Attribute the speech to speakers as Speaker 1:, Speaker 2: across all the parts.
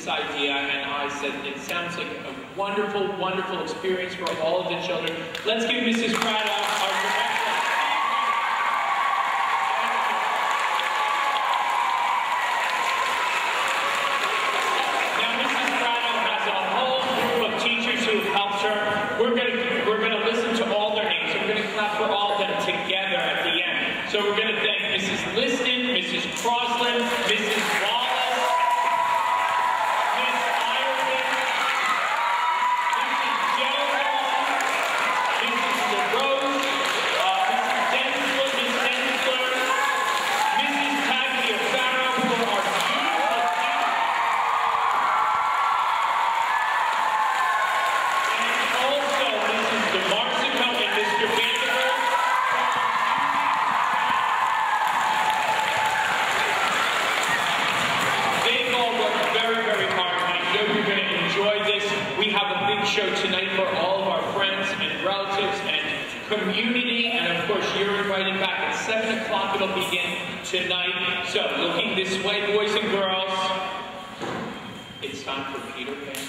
Speaker 1: this idea, and I said, it sounds like a wonderful, wonderful experience for all of the children. Let's give Mrs. Prado our director. Now, Mrs. Prado has a whole group of teachers who have helped her. We're going to listen to all their names. We're going to clap for all of them together at the end. So we're going to thank Mrs. Liston, Mrs. Crossland, Mrs. Wallace, Miss Ireland, Mrs. Jellicoe, Mrs. LaRose, Mrs. Densler, Miss Densler, Mrs. Tagliaferro for our beautiful team. And also Mrs. DeMarsico and Mr. Vanderberg. They've all worked very, very hard, and I know you're going to enjoy this. We have a big show tonight for all of our friends and relatives and community, and of course you're invited back at 7 o'clock. It'll begin tonight. So looking this way, boys and girls, it's time for Peter Pan.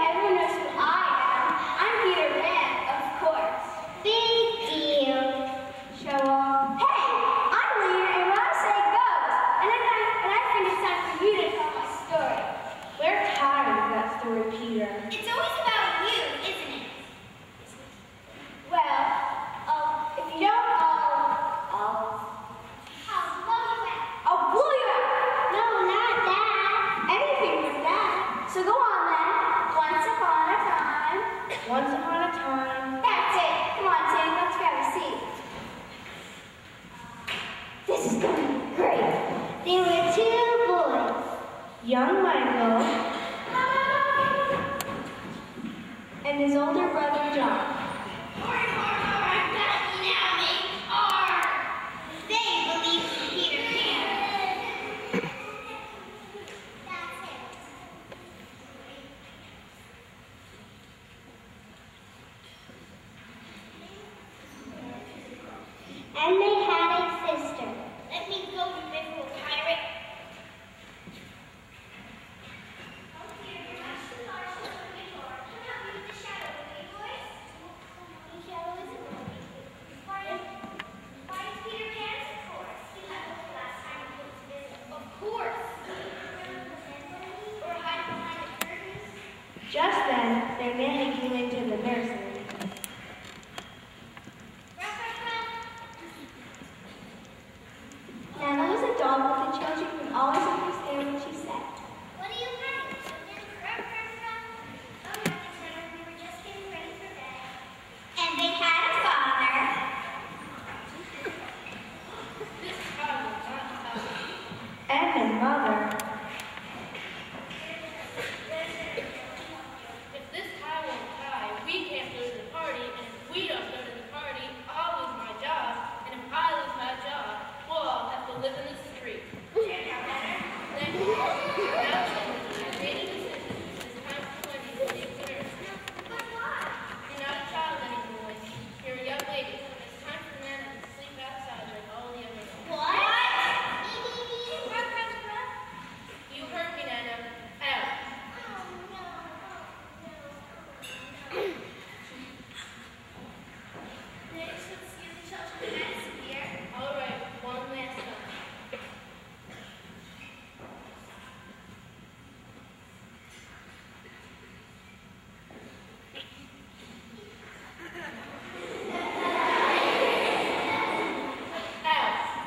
Speaker 2: I'm Peter Pan, of course. Thank you. And they had a sister. Let me go, you miserable pirate.
Speaker 3: Just then, their nanny came into the nursery. Nana was a dog, but the children could always understand what she said.
Speaker 2: What are you hiding? Oh, nothing, Nana. We were just getting ready for bed. And they had a father.
Speaker 3: And a mother.
Speaker 4: If this cow won't die, we can't go to the party, and if we don't go to the party, I'll lose my job, and if I lose my job, we'll all have to live in the street. Then, now, I made a decision. It's time for Wendy to leave the nursery.
Speaker 2: But why?
Speaker 4: You're not a child anymore. You're a young lady. It's time for Nana to sleep outside like all the others.
Speaker 2: What?
Speaker 4: You heard me, Nana. Out. All right, one last time. Out.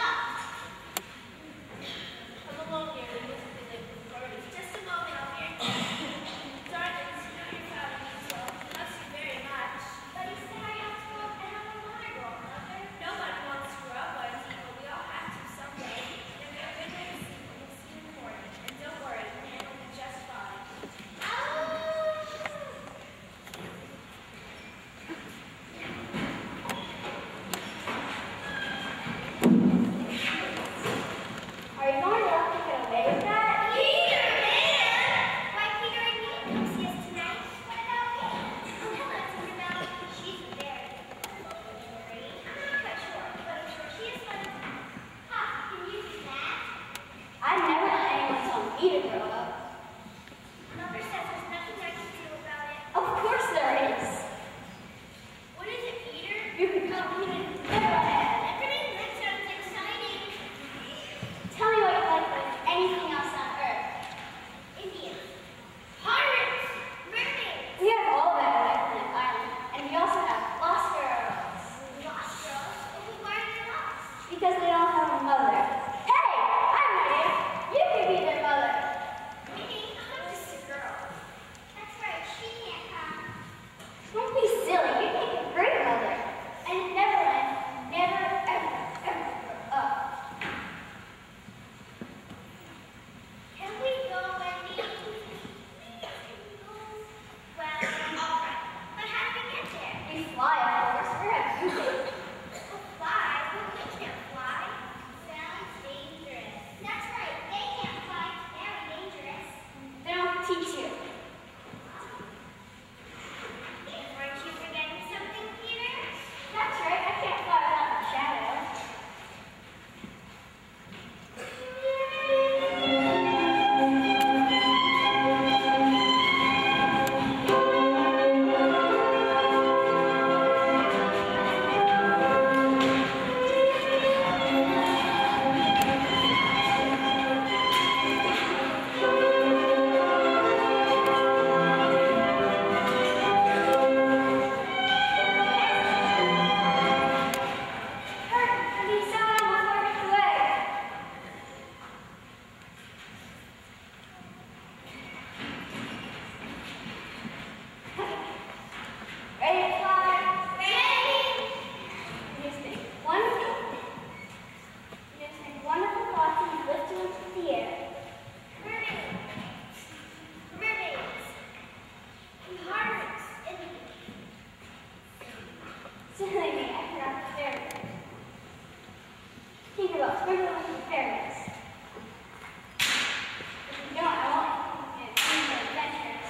Speaker 4: Come along here. We must be late for the party.
Speaker 2: Just a moment, I'll be Darling, you know your father means well. He loves you very much. But he said I have to grow up and I don't want to grow up, Mother. Nobody wants to grow up, but we all have to someday. And we have good way to sleep when we see in the morning. And don't worry, Nana will be just fine.
Speaker 3: Are you going to let me get away with that?
Speaker 2: Peter, man! Why, Peter and me come see us tonight? What about me? Oh, hello, Tinkerbell. She's very pretty. I'm not quite sure, but I'm sure she is fun. Ha, can you do that?
Speaker 3: I never let anyone tell me to grow up.
Speaker 2: Mother says there's nothing I can do about it.
Speaker 3: Of course there is.
Speaker 2: What is it, Peter?
Speaker 3: You can come to me and never ahead.
Speaker 2: Everything that sounds exciting.
Speaker 3: Tell me what you like with anything else on earth.
Speaker 2: Indians. Pirates. Mermaids.
Speaker 3: We have all that on Eggplant Island, and we also have lost girls.
Speaker 2: Lost girls. Oh, why are they lost?
Speaker 3: Because they don't have a mother. Hey, I'm here. You can be their mother.
Speaker 2: Me? I'm just a girl. That's right, she can't come.
Speaker 3: Don't be silly. You make a great mother. And in Neverland, never, ever, ever grow up.
Speaker 2: Can we go, Wendy? Well, all right. But how do we get there?
Speaker 3: We fly, of course. Where have you been?
Speaker 2: We'll fly? Well, we can't fly. Sounds dangerous. That's right. They can't fly. Very dangerous.
Speaker 3: Then I'll teach you.
Speaker 2: Aren't you forgetting something, Peter?
Speaker 3: That's right. I can't fly without my shadow. Hurry, I need someone before I get away. Ready to fly?
Speaker 2: Ready?
Speaker 3: You just make one thing. You just make one of the thoughts and you lift them into the air.
Speaker 2: Mermaids. Mermaids. Pirates.
Speaker 3: Silly me, I forgot the fairies. Think about sprinkling with the fairies. If you don't, I won't get any more adventures.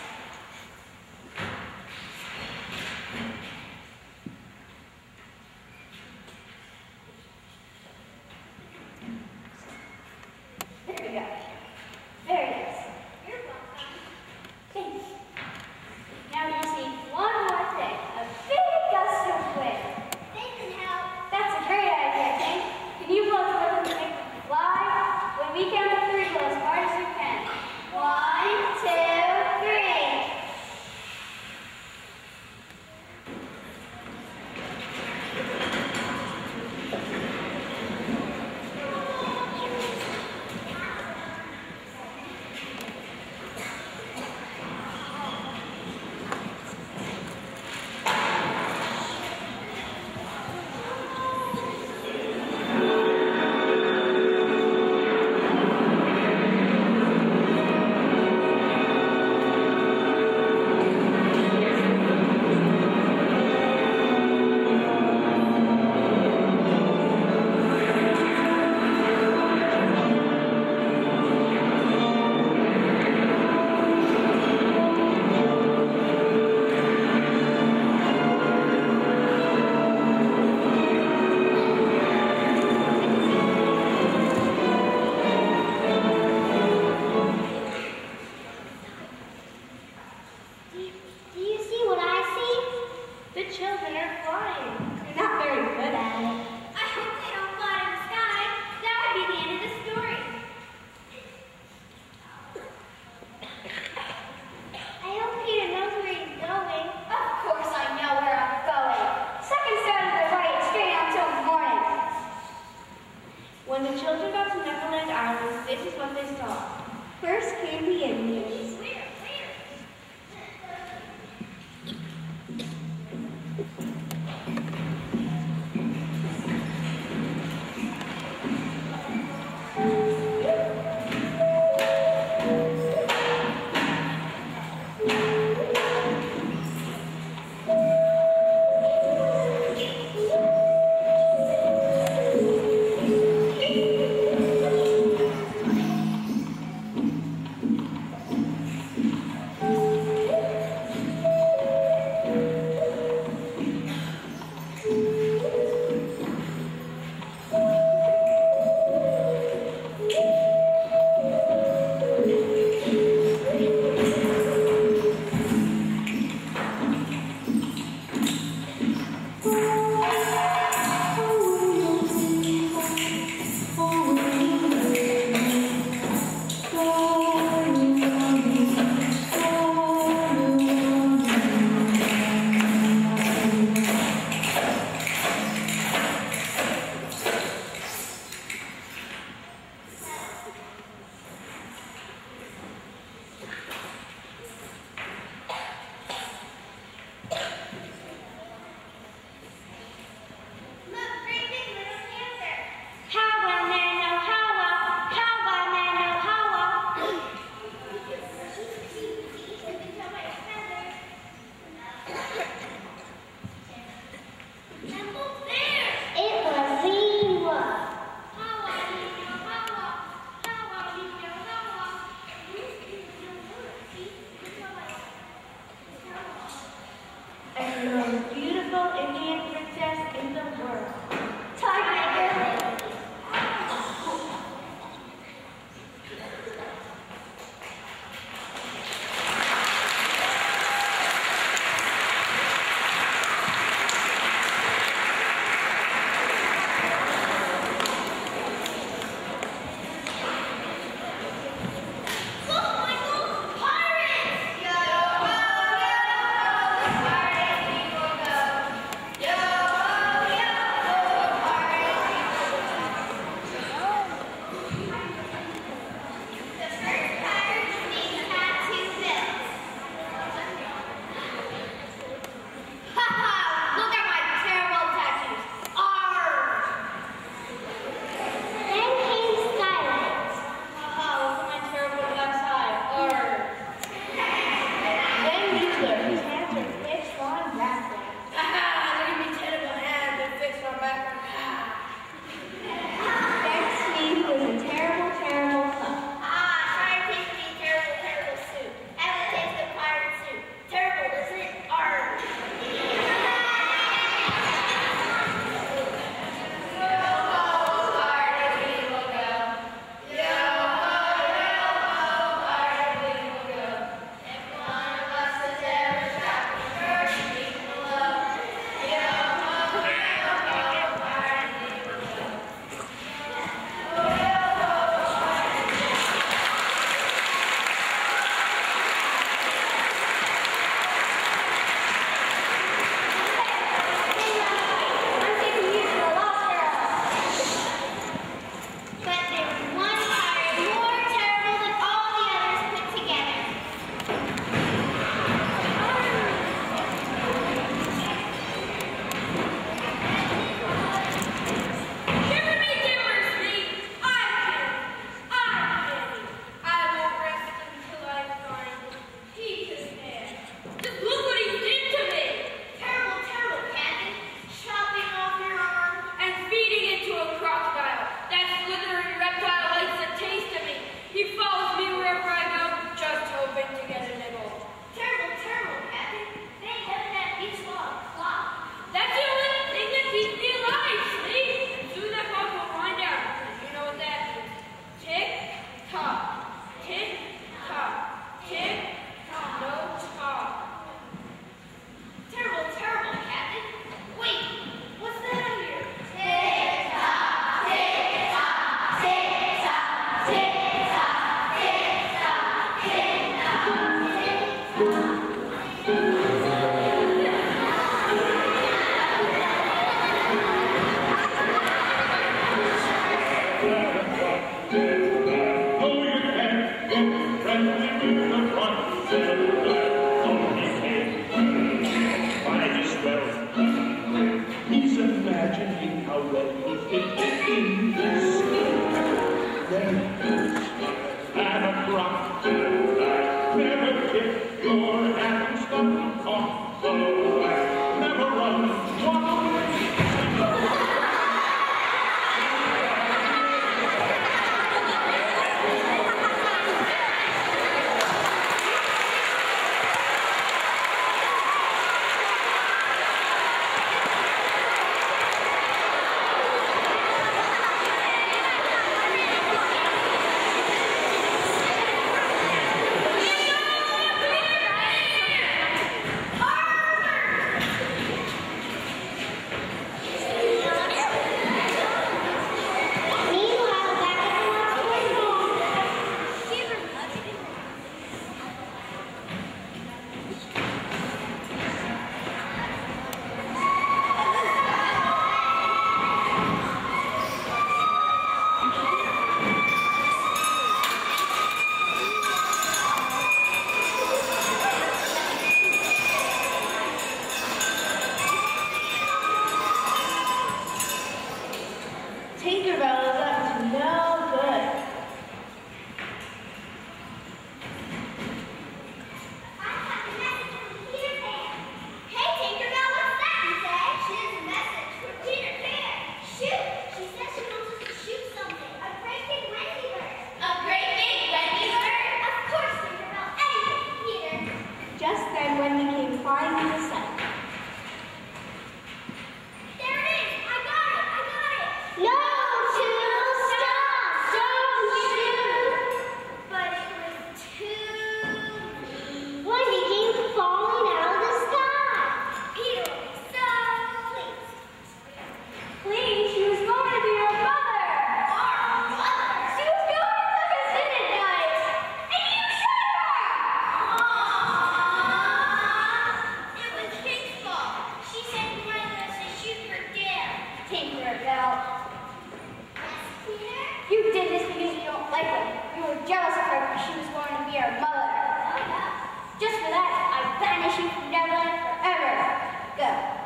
Speaker 3: Peter, Belle. Peter? You did this because you don't like her. You were jealous of her because she was going to be our mother. Just for that, I banish you from Neverland forever. Go.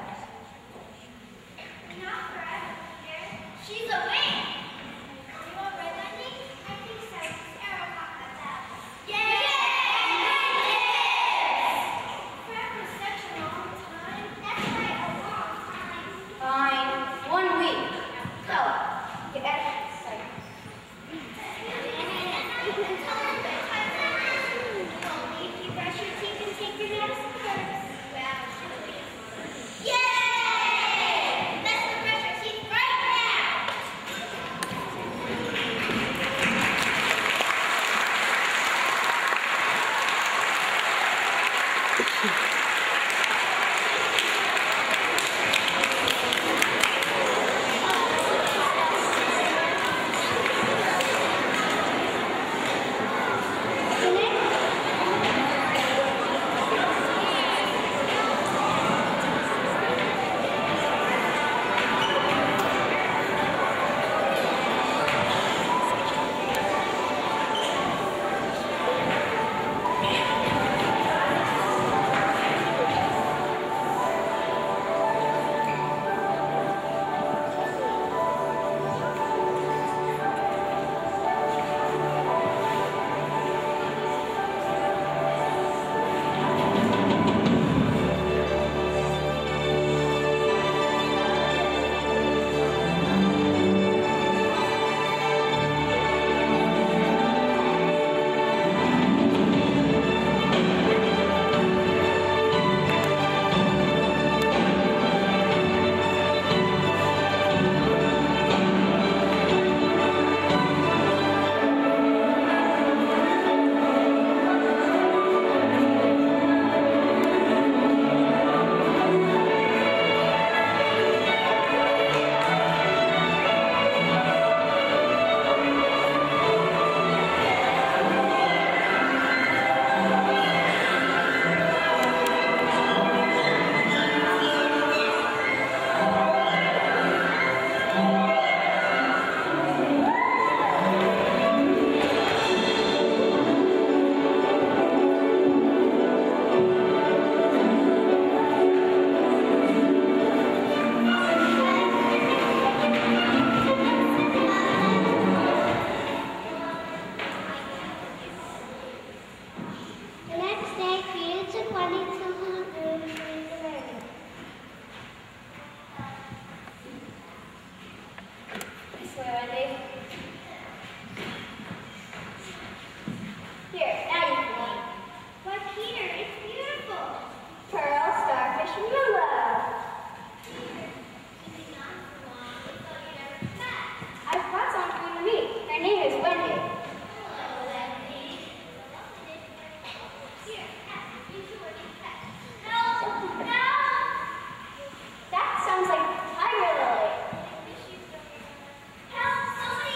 Speaker 2: Not forever, Peter. She's away. You all read that thing? I think so. Sarah talked about that. Yay! Forever is such a long time. That's right, a long time.
Speaker 3: Fine. 1 week. Go. Get out of sight.
Speaker 2: Only if you brush your teeth and take your medicine first. Well, yay! Let's go brush our teeth right now.
Speaker 3: The next day, Peter took Wendy to the room to read the learning. This way, Wendy. Here, now you can read.
Speaker 2: But Peter, it's beautiful.
Speaker 3: Pearl, starfish, and willow.
Speaker 2: Peter, you've been gone so long. We thought you'd never come back.
Speaker 3: I've brought someone for you to meet. Her name is Wendy.
Speaker 2: Hello, Wendy. Here, you two are being pet. No! No!
Speaker 3: That sounds like Tiger Lily.
Speaker 2: Help! Somebody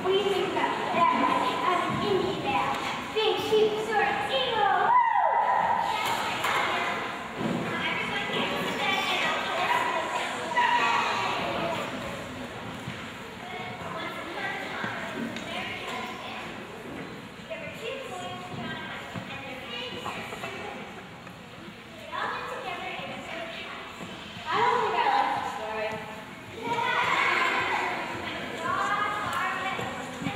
Speaker 3: What do you think about that? I'm an Indian now. Big sheep, sword, eagle. Woo! I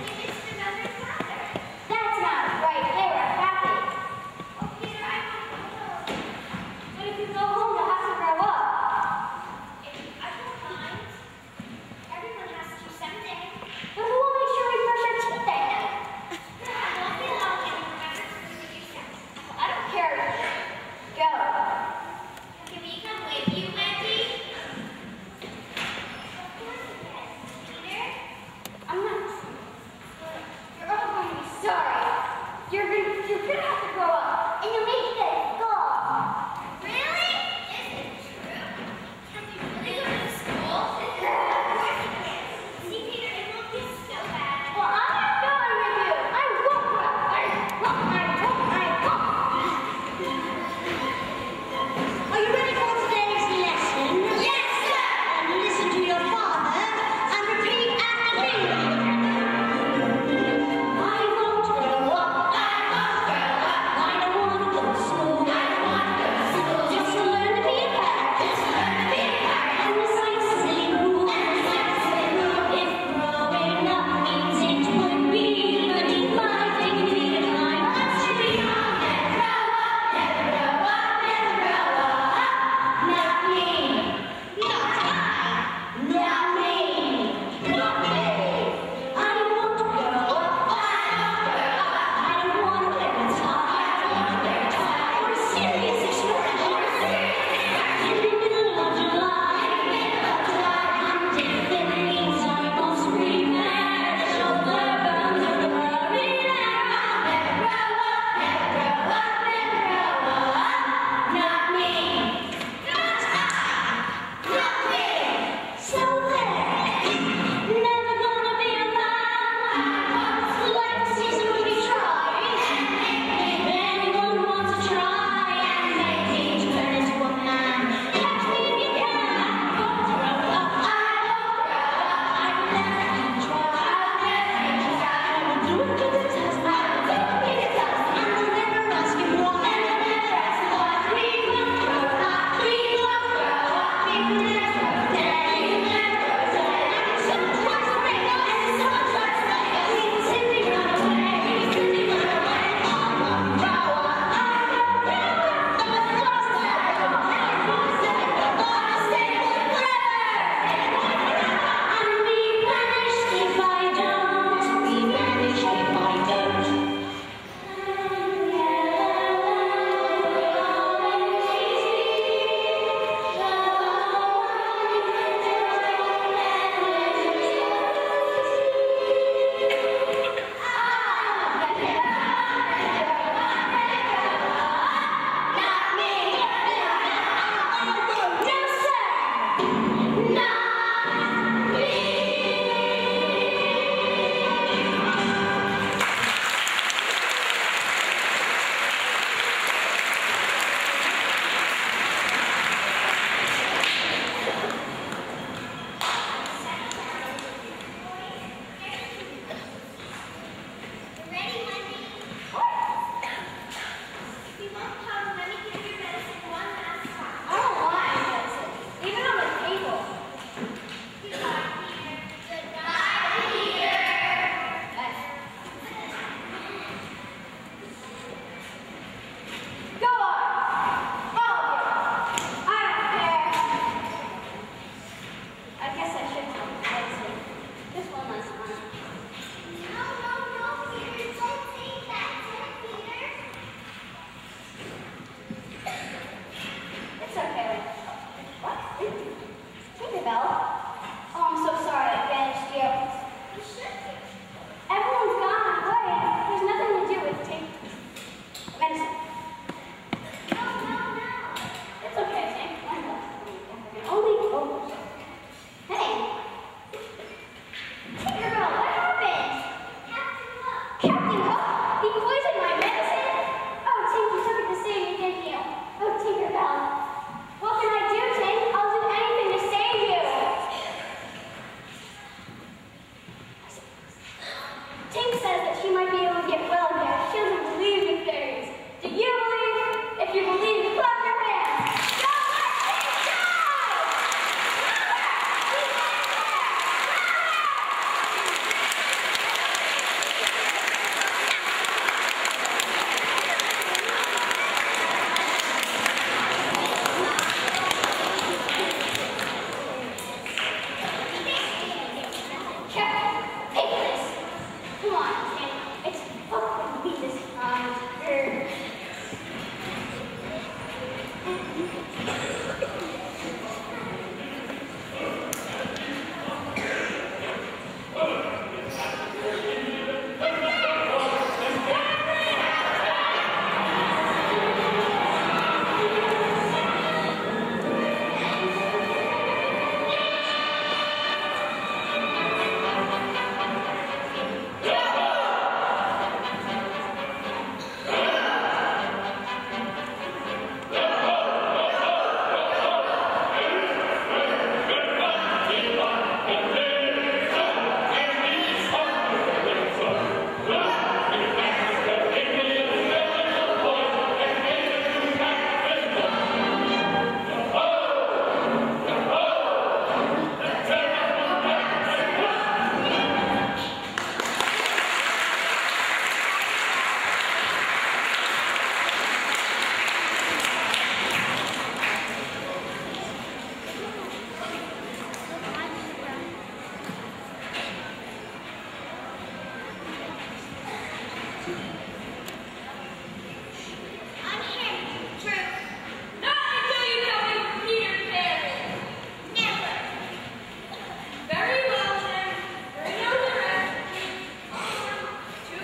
Speaker 2: I'm him. True. Not until you tell me Peter Pan. Never. Very well then. Bring out the rest. 1, 2.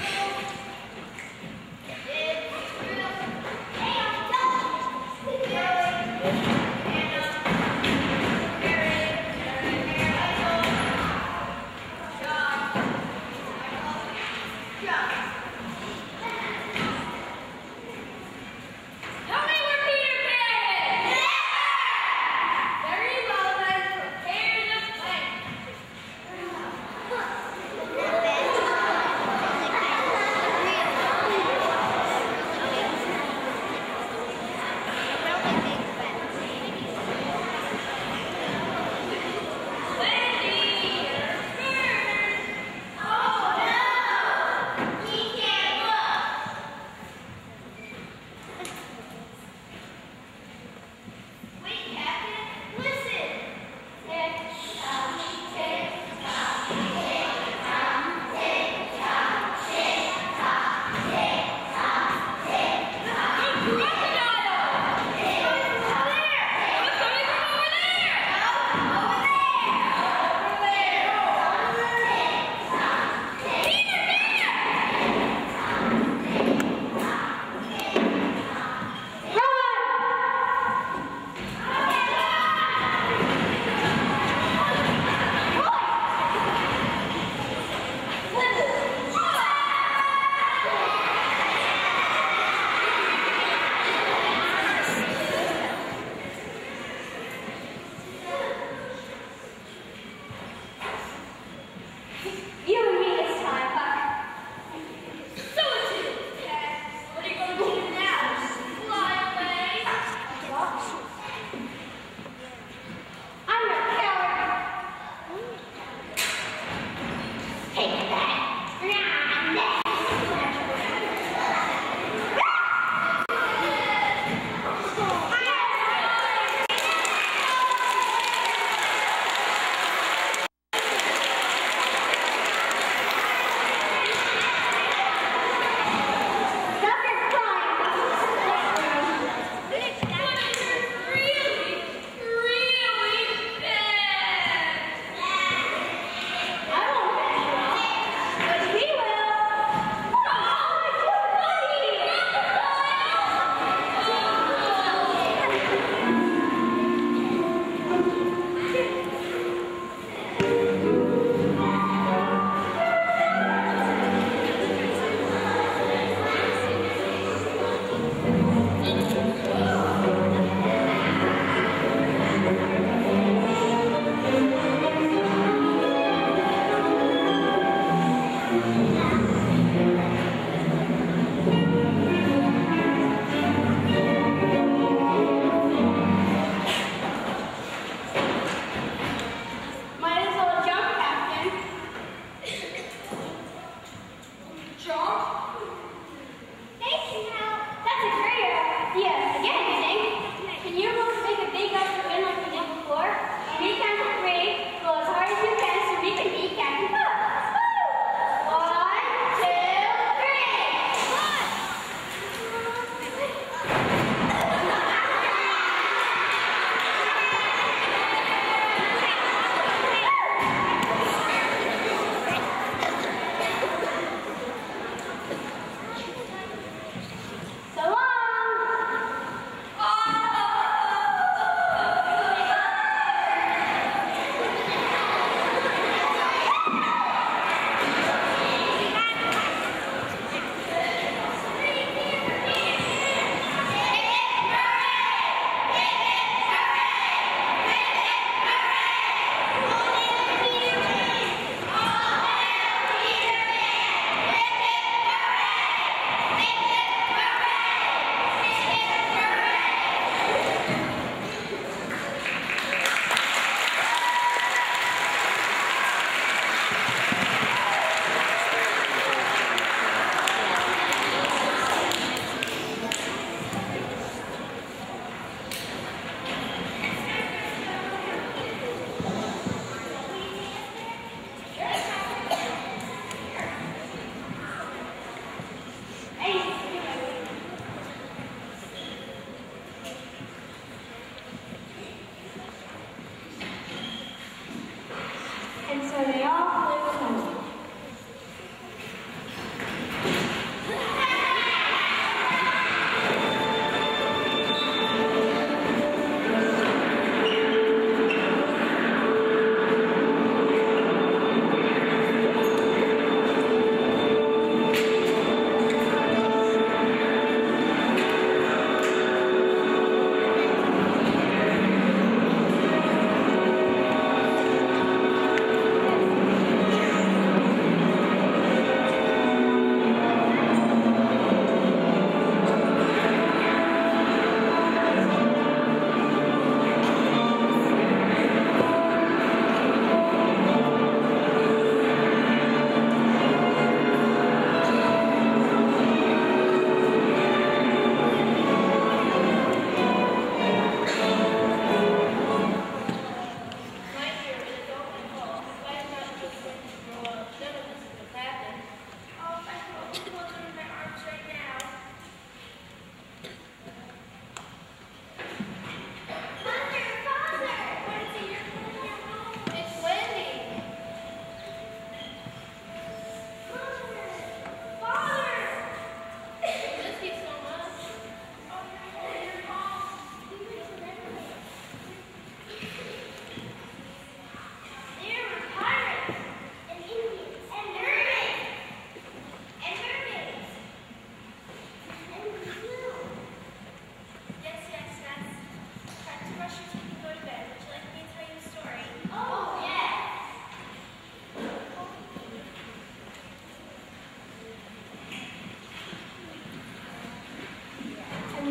Speaker 2: It's true. Hey,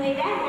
Speaker 3: lay down.